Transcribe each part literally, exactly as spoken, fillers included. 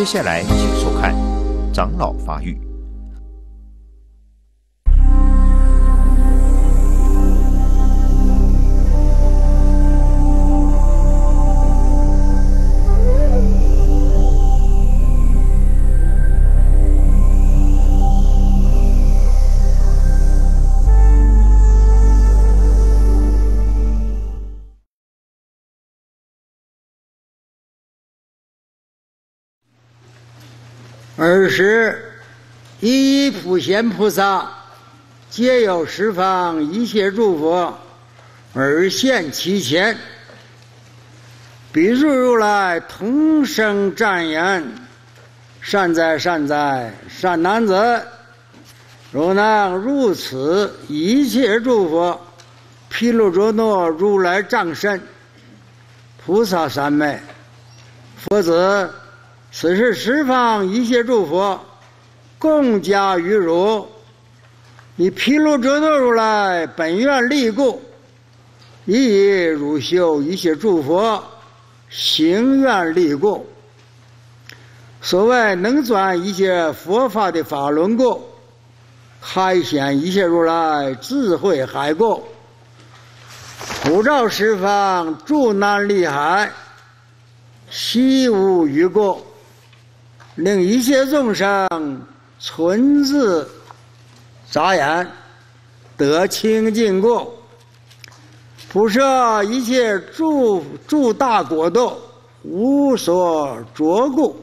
下来，请收看《长老发育》。 尔时，一一普贤菩萨皆有十方一切诸佛而现其前，彼诸如来同声赞言：善哉善哉，善男子！若能如此一切诸佛毗卢遮那如来藏身，菩萨三昧，佛子此是十方一切诸佛共加于汝，以毗卢遮那如来本愿力故，以以汝修一切诸佛行愿力故。所谓能转一切佛法的法轮故，开显一切如来智慧海故，普照十方诸难利海，悉无余故，令一切众生存自杂眼，得清净故，普摄一切诸诸大国度，无所着故，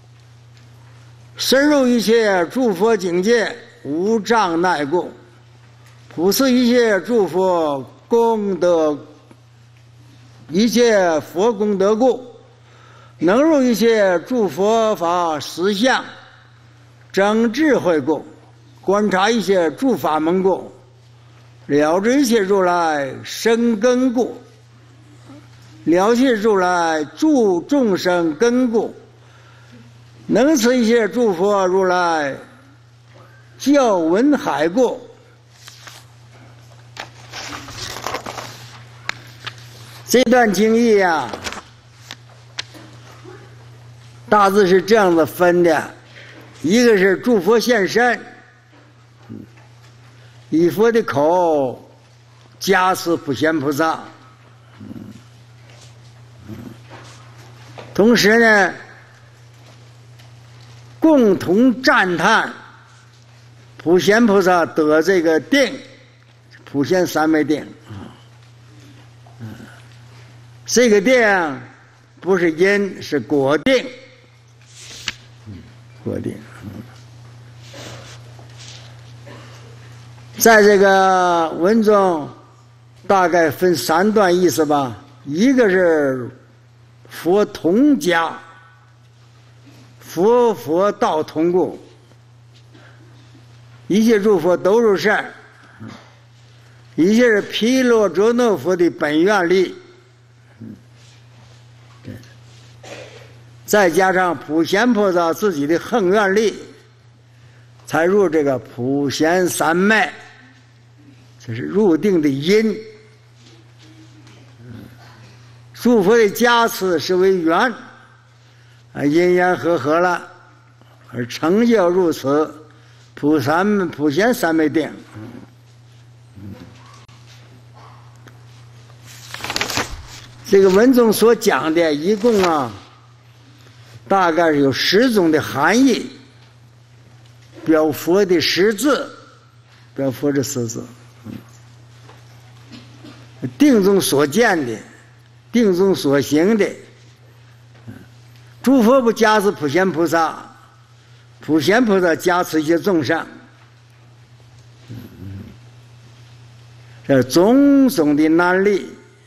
深入一切诸佛境界，无障碍故，普赐一切诸佛功德，一切佛功德故，能入一切诸佛法实相，正智慧故，观察一切诸法门故，了知一切如来生根故，了解如来诸众生根故，能赐一切诸佛如来教闻海故。这段经义啊，大致是这样子分的：一个是诸佛现身，以佛的口加持普贤菩萨，同时呢，共同赞叹普贤菩萨得这个定，普贤三昧定。这个定不是因，是果定。果定。在这个文中大概分三段意思吧，一个是佛同家，佛佛道同故，一切诸佛都如是，一切是毗卢遮那佛的本愿力，再加上普贤菩萨自己的恒愿力，才入这个普贤三昧，这是入定的因。诸佛的加持是为缘，啊，因缘和合了，而成就如此普三普贤三昧定。这个文中所讲的一共啊，大概是有十种的含义，表佛的十字，表佛的十字。定中所见的，定中所行的，诸佛不加持普贤菩萨，普贤菩萨加持一些众生，这种种的难力，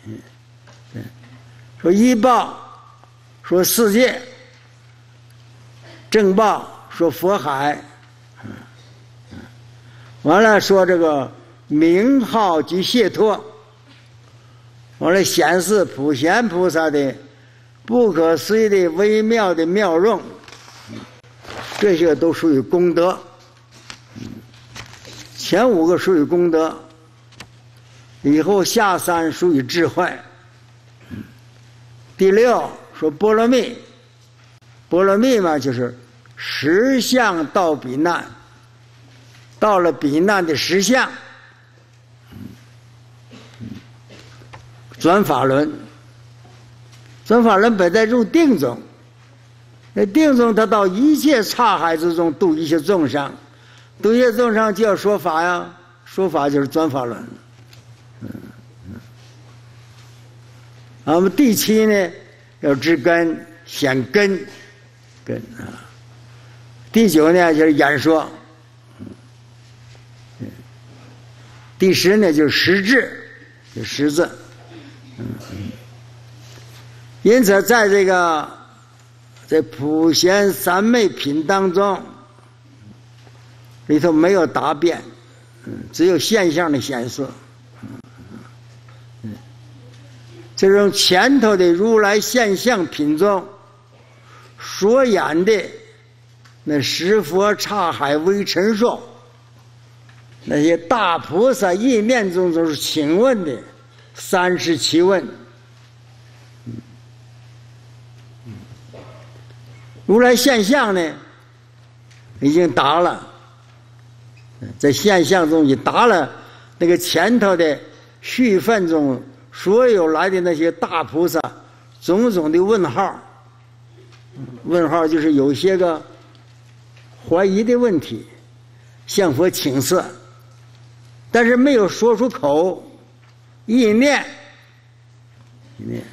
说依报，说世界，正报，说佛海，完了说这个名号及解脱，完了显示普贤菩萨的不可思议的微妙的妙用，这些都属于功德。前五个属于功德，以后下三属于智慧。第六说波罗蜜， 波罗蜜嘛，就是实相到彼难，到了彼难的实相，转法轮。转法轮本在入定中，那定中他到一切刹海之中度一切众生，度一切众生就要说法呀，说法就是转法轮。嗯嗯。我们第七呢，要知根，显根，根啊。第九呢就是演说，嗯。第十呢就是实质，就识字，嗯嗯。因此，在这个在普贤三昧品当中，里头没有答辩，嗯，只有现象的显示。嗯，这种前头的如来现象品中所演的那十佛刹海微尘数，那些大菩萨意念中都是请问的三十七问。如来现象呢，已经答了，在现象中已答了那个前头的续分中所有来的那些大菩萨种种的问号。问号就是有些个怀疑的问题，向佛请示，但是没有说出口，意念，意念。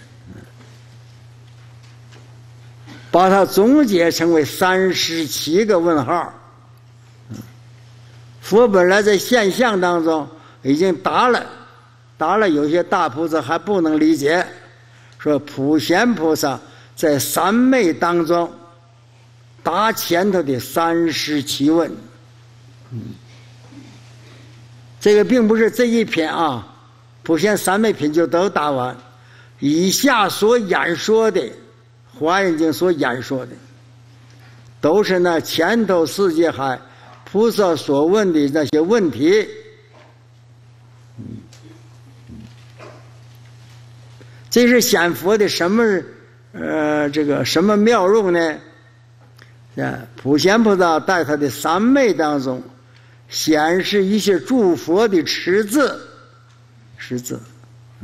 把它总结成为三十七个问号。佛本来在现象当中已经答了，答了有些大菩萨还不能理解，说普贤菩萨在三昧当中答前头的三十七问。嗯，这个并不是这一品啊，普贤三昧品就都答完，以下所演说的华严经所演说的，都是那前头世界海菩萨所问的那些问题。这是显佛的什么呃这个什么妙用呢？啊，普贤菩萨在他的三昧当中显示一些诸佛的持字，持字，嗯。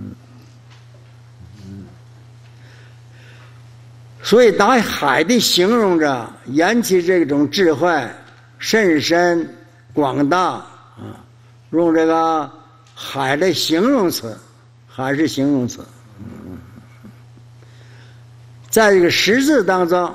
所以拿海的形容着引起这种智慧甚深广大啊，用这个海的形容词，海是形容词。嗯，在这个识字当中，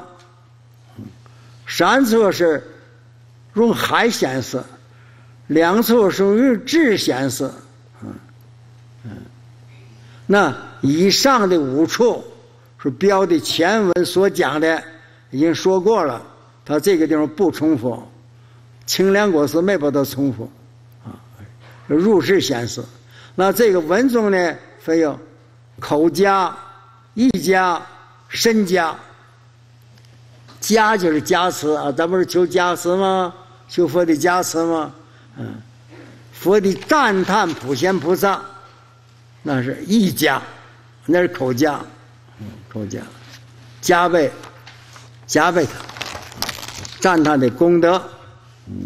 三处是用海显示，两处是用智显示。嗯嗯，那以上的五处是标的前文所讲的，已经说过了，他这个地方不重复，清凉果实没把它重复啊，入世显示。那这个文中呢，分有口加、意加、身加。加就是加持啊，咱不是求加持吗？求佛的加持吗？嗯，佛的赞叹普贤菩萨，那是意加，那是口加。口加，加倍，加倍他赞叹的功德。嗯，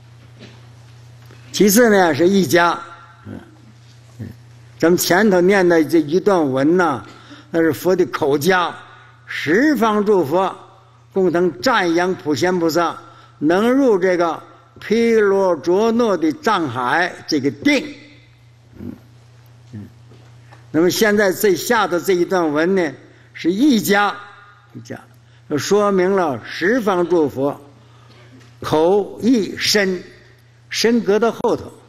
其次呢是一加，嗯，咱们前头念的这一段文呐，那是佛的口加，十方诸佛共同赞扬普贤菩萨能入这个毗罗卓诺的藏海这个定。嗯嗯，那么现在这下头这一段文呢，是一加，一加，说明了十方诸佛口意身，身隔到后头，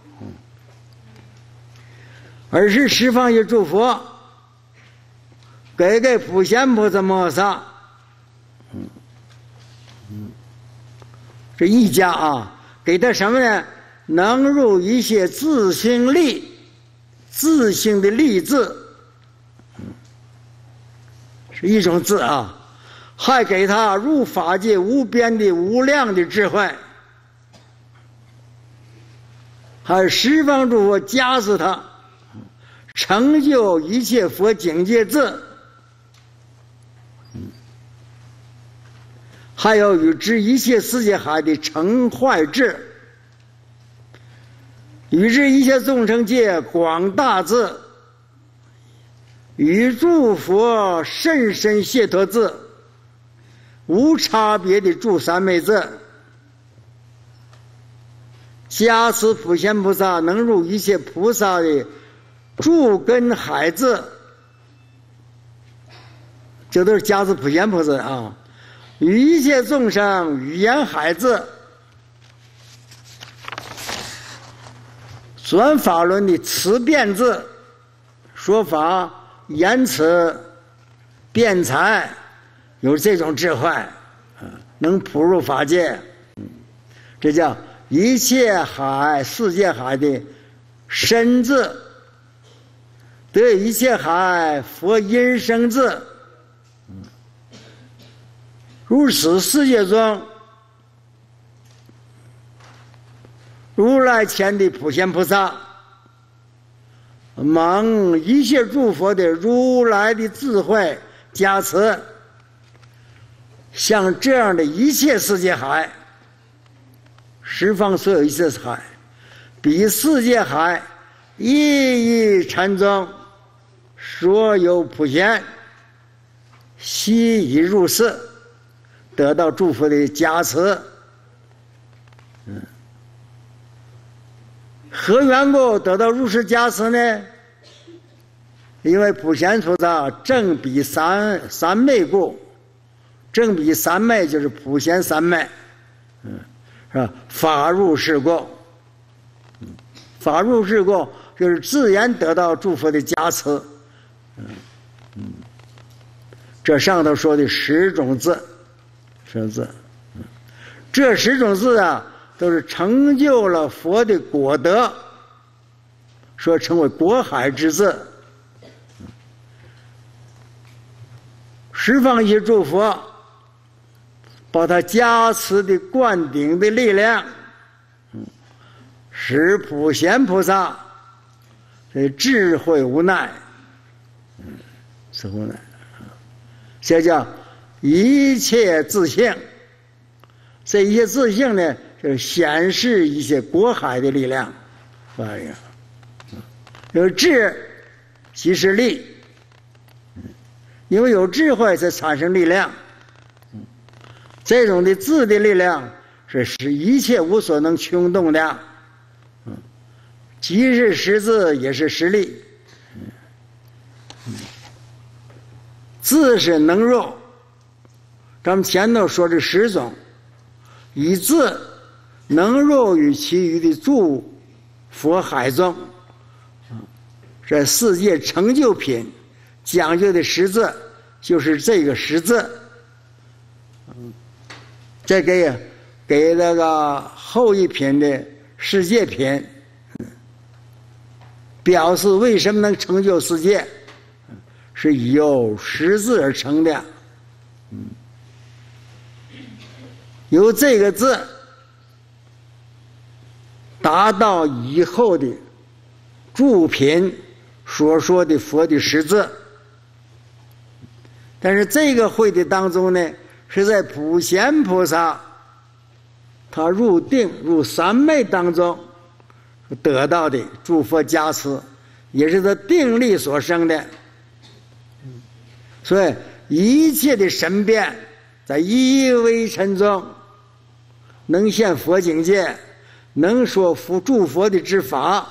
而是十方一诸佛给给普贤菩萨摩萨，嗯嗯，这一加啊，给他什么呢？能入一切自性力，自性的力字。一种字啊，还给他入法界无边的无量的智慧，还有十方诸佛加持他成就一切佛境界智。 还有与知一切世界海的成坏智，与知一切众生界广大智，与诸佛甚深解脱智，无差别的诸三昧智，加持普贤菩萨能入一切菩萨的诸根海智，这都是加持普贤菩萨啊。与一切众生语言海智，转法轮的词辩智，说法言辞辩才，有这种智慧，能普入法界，这叫一切海世界海的深智，得一切海佛因生智。如此世界中，如来前的普贤菩萨蒙一切诸佛的如来的智慧加持，像这样的一切世界海，十方所有一切海，比世界海一一禅宗所有普贤悉已入世，得到诸佛的加持。嗯，何缘故得到入世加持呢？因为普贤菩萨正比三三昧故，正比三昧就是普贤三昧，嗯，是吧？法入世故，嗯，法入世故就是自然得到诸佛的加持，嗯嗯，这上头说的十种字。十字，这十种字啊，都是成就了佛的果德，说成为果海之字。十方一切诸佛把他加持的灌顶的力量，使普贤菩萨的智慧无奈，智慧无奈，这叫一切自性。这一切自性呢，就是显示一些果海的力量，发现有智即是力，因为有智慧才产生力量。这种的智的力量是使一切无所能穷动的，即是识字也是实力。智是能入，咱们前头说这十种，以智能入于其余的诸佛海中，这世界成就品讲究的识字就是这个识字。这给给那个后一品的世界品，表示为什么能成就世界，是由识字而成的。由这个字达到以后的诸品所说的佛的识字。但是这个会的当中呢，是在普贤菩萨他入定入三昧当中得到的诸佛加持，也是他定力所生的。所以一切的神变在一微尘中能现佛境界，能说服诸佛的之法，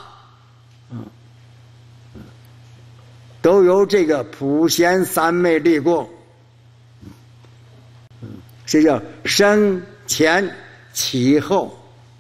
都由这个普贤三昧力故，这叫生前起后。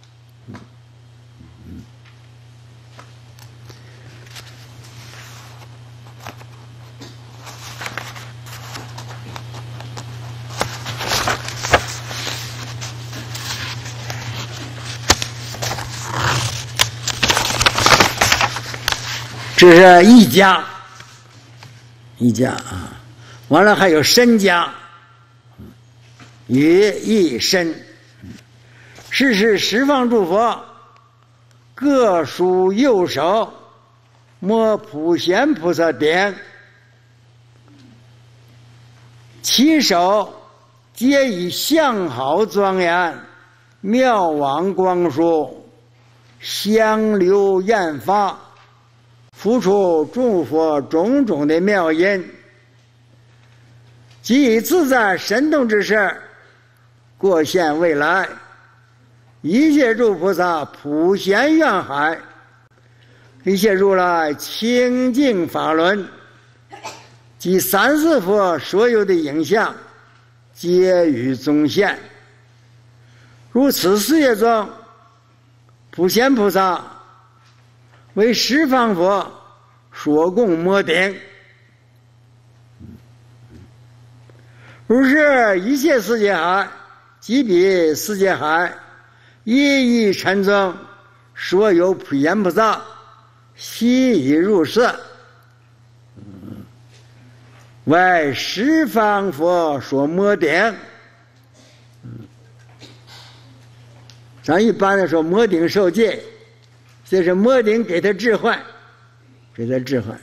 这是一家，一家啊，完了还有身家，于一身，是是十方诸佛各属右手摸普贤菩萨顶，其手皆以相好庄严，妙往光殊，香流焰发，付出诸佛种种的妙音，即以自在神通之事，过现未来，一切诸菩萨普贤愿海，一切如来清净法轮，及三世佛所有的影像，皆于中现。如此世界中，普贤菩萨为十方佛所供摩顶，如是一切世界海，即彼世界海，一一尘中，所有普贤菩萨悉以入色，为十方佛所摩顶。咱一般的说摩顶受戒，这是摩顶给他智慧，给他智慧。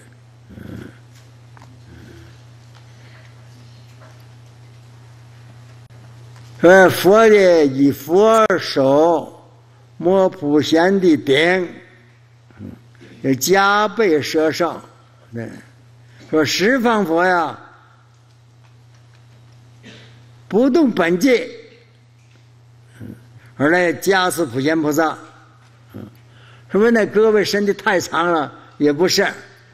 说佛的以佛手摸普贤的顶，要加倍摄受。对，说十方佛呀，不动本戒，而来加持普贤菩萨。什么那各位身体太长了，也不是。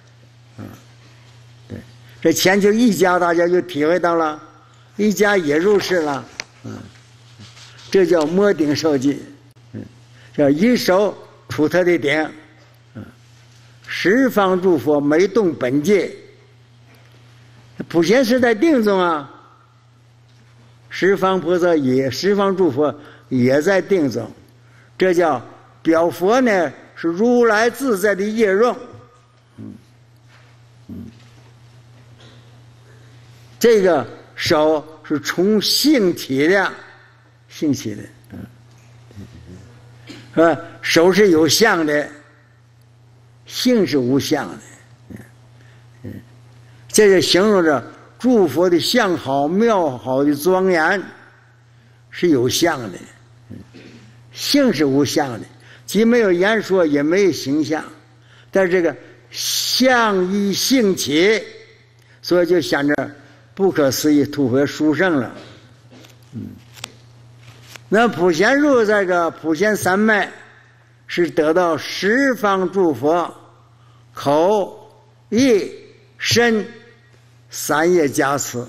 对，这前就一家大家就体会到了，一家也入世了。嗯，这叫摸顶受记，嗯，叫一手出他的顶，嗯，十方诸佛没动本戒，普贤是在定中啊，十方菩萨也，十方诸佛也在定中，这叫表佛呢是如来自在的业用，嗯嗯，这个手是从性起的，性起的，嗯，是吧？手是有相的，性是无相的，嗯嗯，这就形容着诸佛的相好妙好的庄严是有相的，嗯，性是无相的，既没有言说也没有形象，但是这个相依性起，所以就想着不可思议突飞殊胜了。嗯，那普贤入这个普贤三昧，是得到十方诸佛口意身三业加持。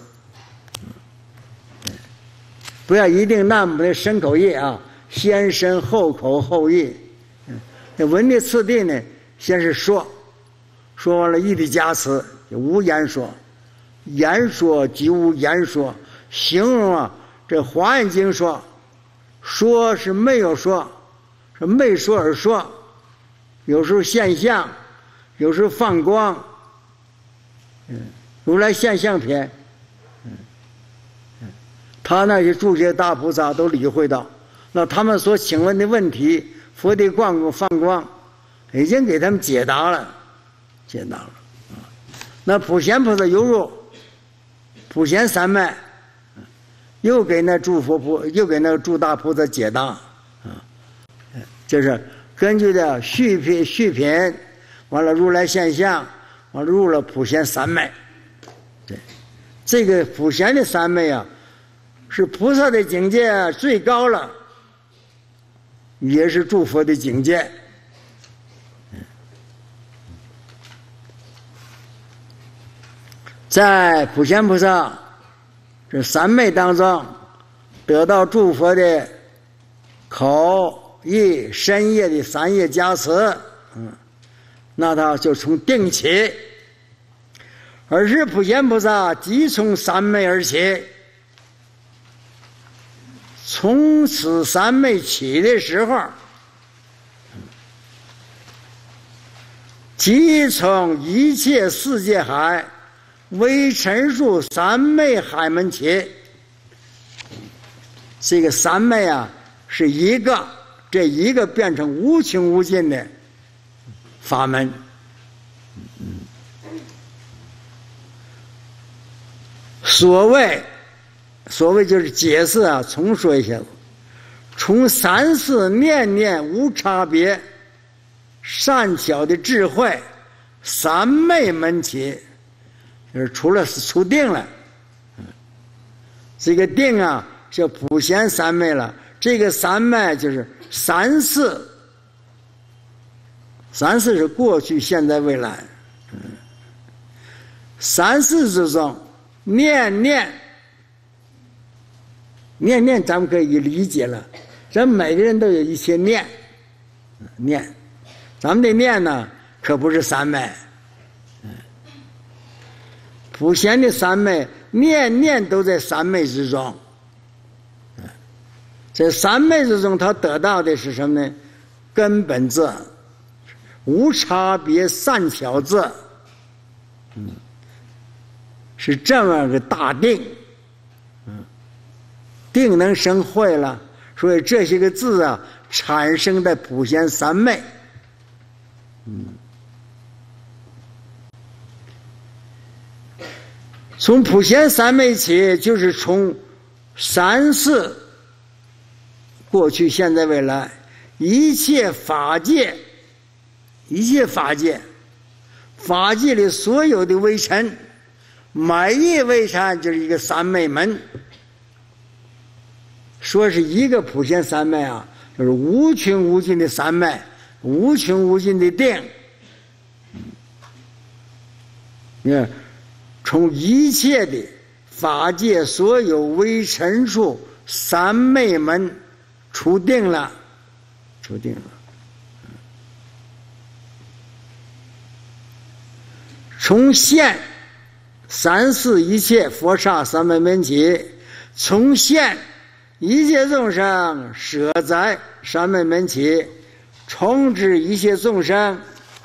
不要一定那么的身口意啊，先身后口后意。那文的次第呢，先是说，说完了意的加持，无言说。言说即无言说，形容啊，这华严经说，说是没有说，是没说而说，有时候现象，有时候放光，嗯，如来现象篇，嗯嗯，他那些诸些大菩萨都理会到，那他们所请问的问题，佛的光放光，已经给他们解答了，解答了啊。那普贤菩萨犹如普贤三昧，又给那诸佛菩，又给那诸大菩萨解答，啊，就是根据的续品续品，完了如来现象，完了入了普贤三昧。对，这个普贤的三昧啊，是菩萨的境界最高了，也是诸佛的境界。在普贤菩萨这三昧当中，得到诸佛的口意身业的三业加持，嗯，那他就从定起，而是普贤菩萨即从三昧而起，从此三昧起的时候，即从一切世界海为陈述三昧海门起。这个三昧啊，是一个，这一个变成无穷无尽的法门。嗯，所谓所谓就是解释啊，重说一下子。从三世念念无差别，善巧的智慧，三昧门起，就是除了是出定了。这个定啊，叫普贤三昧了。这个三昧就是三世，三世是过去、现在、未来。三世之中，念念。念念咱们可以理解了，咱每个人都有一些念，念，咱们的念呢可不是三昧，普贤的三昧，念念都在三昧之中。在三昧之中，他得到的是什么呢？根本智，无差别善巧智，嗯，是这么个大定。定能生慧了，所以这些个字啊，产生的普贤三昧。嗯，从普贤三昧起，就是从三世过去、现在、未来，一切法界，一切法界，法界里所有的微尘，每一微尘就是一个三昧门。说是一个普贤三昧啊，就是无穷无尽的三昧，无穷无尽的定。你看，从一切的法界所有微尘处，三昧门出定了，出定了。从现三世一切佛刹三昧门起，从现一切众生舍在三昧门起，从知一切众生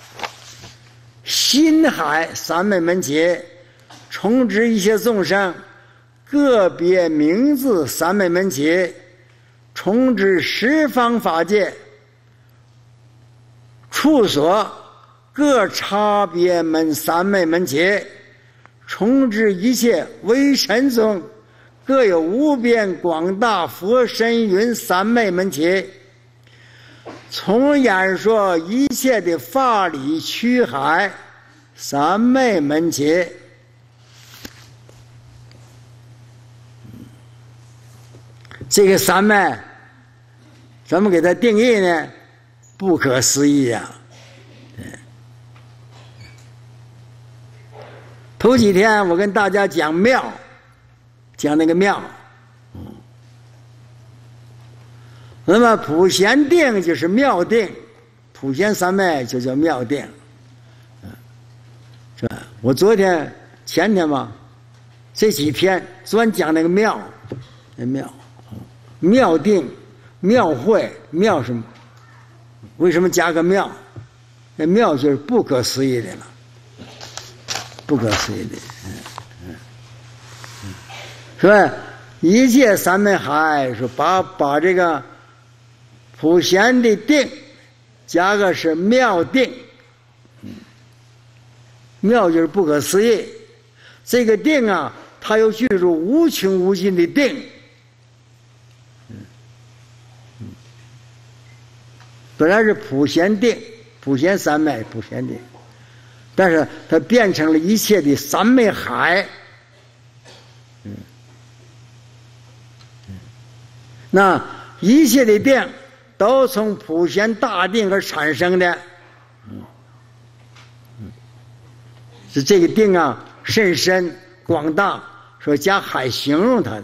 心海三昧门起，从知一切众生个别名字三昧门起，从知十方法界处所各差别门三昧门起，从知一切微尘中各有无边广大佛身云三昧门起，从演说一切的法理区海三昧门起。这个三昧怎么给它定义呢？不可思议啊！头几天我跟大家讲妙，讲那个妙，那么普贤定就是妙定，普贤三昧就叫妙定，是吧？我昨天前天吧，这几篇专讲那个妙，那妙，妙定、妙慧、妙什么？为什么加个妙？那妙就是不可思议的了，不可思议的，嗯嗯嗯，是吧？一切三昧海说把把这个普贤的定加个是妙定，妙就是不可思议。这个定啊，它又具足无穷无尽的定。本来是普贤定，普贤三昧，普贤定，但是它变成了一切的三昧海。嗯，那一切的定都从普贤大定而产生的。嗯，是这个定啊，甚深广大，说加海形容它的。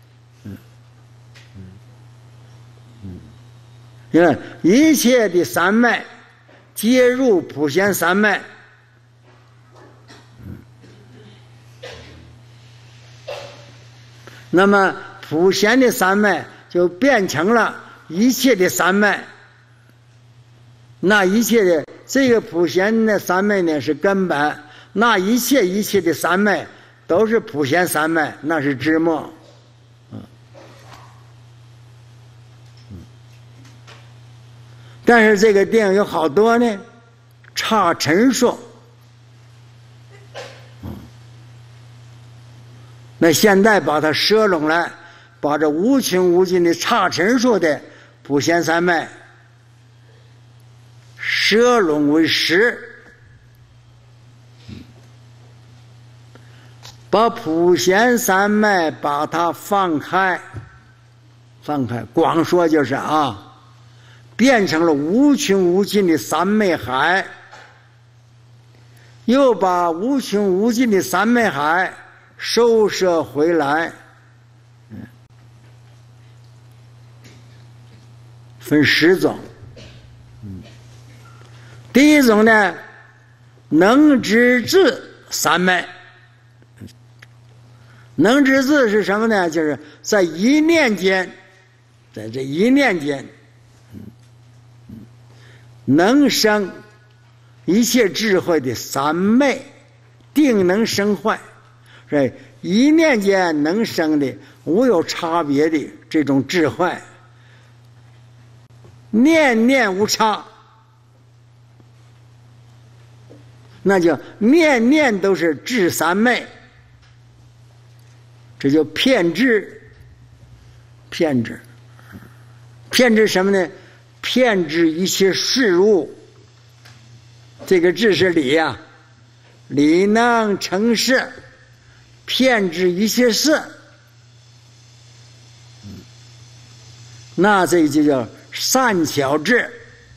你看，一切的三昧皆入普贤三昧。那么普贤的三昧就变成了一切的三昧。那一切的这个普贤的三昧呢是根本，那一切一切的三昧都是普贤三昧，那是枝末。但是这个定有好多呢，差陈述。 那现在把它摄拢来，把这无穷无尽的差陈数的普贤三昧摄拢为实，把普贤三昧把它放开，放开光说就是啊，变成了无穷无尽的三昧海，又把无穷无尽的三昧海收摄回来，分十种。第一种呢，能知智三昧。能知智是什么呢？就是在一念间，在这一念间，能生一切智慧的三昧，定能生坏。这一念间能生的无有差别的这种智慧，念念无差，那就念念都是智三昧，这就骗智。骗智，骗智什么呢？骗智一切事物。这个智是理呀、啊，理能成事，骗智一切事。那这就叫善巧智。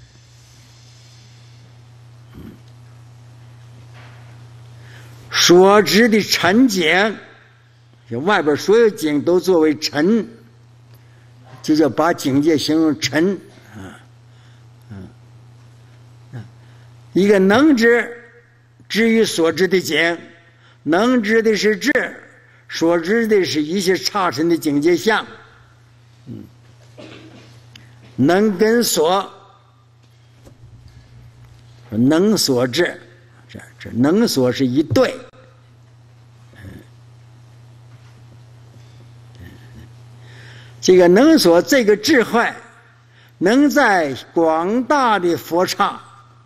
所知的尘境，就外边所有境都作为尘，就叫把境界形容尘啊，嗯，一个能知，知于所知的境，能知的是智，所知的是一切差尘的境界相，嗯，能跟所，能所智，这这能所是一对。这个能所这个智慧，能在广大的佛刹，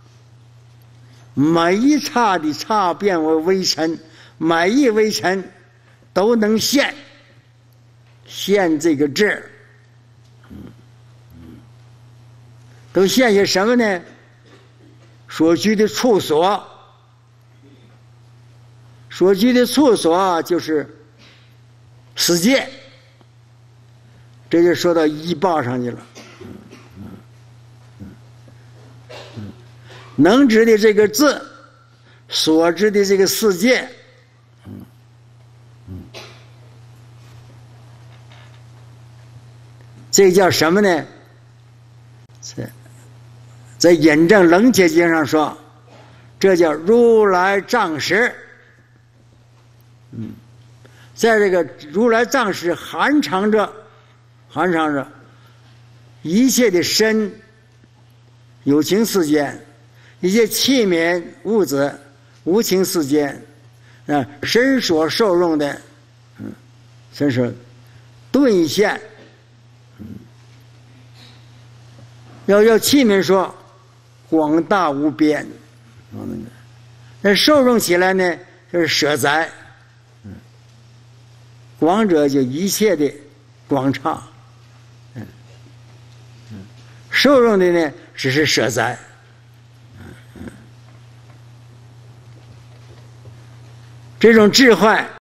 每一刹的刹变为微尘，每一微尘都能现现这个智，都现些什么呢？所居的处所，所居的处所就是世界。这就说到一报上去了。能知的这个字，所知的这个世界，这叫什么呢？在在引证楞伽经上说，这叫如来藏识。嗯，在这个如来藏识含藏着。含藏着一切的身有情世间，一切器皿物质无情世间，啊，身所受用的，嗯，身所顿现，嗯，要要器皿说广大无边，嗯，那受用起来呢，就是舍宅，嗯，广者就一切的广畅。受用的呢，只是舍宅。这种智慧